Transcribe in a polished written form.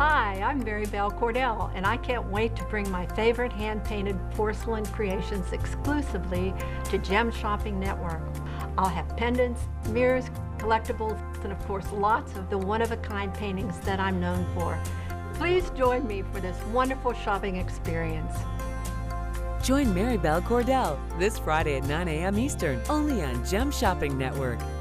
Hi, I'm Belle Cordell, and I can't wait to bring my favorite hand-painted porcelain creations exclusively to Gem Shopping Network. I'll have pendants, mirrors, collectibles, and of course lots of the one-of-a-kind paintings that I'm known for. Please join me for this wonderful shopping experience. Join Belle Cordell this Friday at 9 a.m. Eastern, only on Gem Shopping Network.